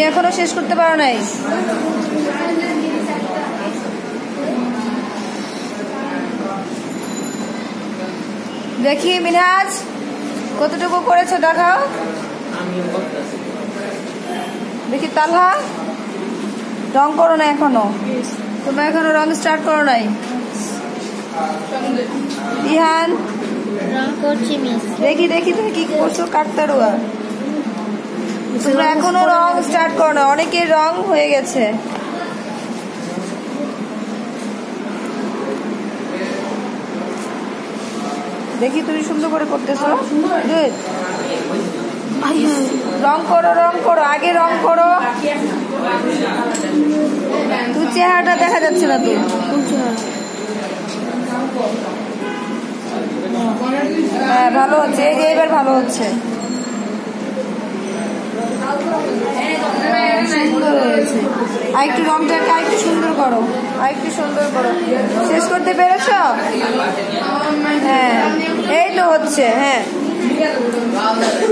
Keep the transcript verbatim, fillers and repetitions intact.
এখনো শেষ করতে পারো নাই? দেখি মিনহাজ কতটুকু করেছো দেখাও। দেখি তালহা, রং করো না এখনো? তোমরা এখনো রং স্টার্ট করো নাই? ইহান রং করছি মিস। দেখি দেখি তুমি কি করছো কাকতাড়ুয়া। তোমরা এখনো রং স্টার্ট করো না, অনেকের রং হয়ে গেছে। দেখি তুমি সুন্দর করে করতেছো। রং করো রং করো আগে রং করো। তুই চেহারাটা দেখা যাচ্ছে না। তুই হ্যাঁ ভালো হচ্ছে, এই যে এবার ভালো হচ্ছে, সুন্দর হয়েছে। আর একটু রংটাকে আর একটু সুন্দর করো, আর একটু সুন্দর করো। শেষ করতে পেরেছ? হ্যাঁ এই তো হচ্ছে। হ্যাঁ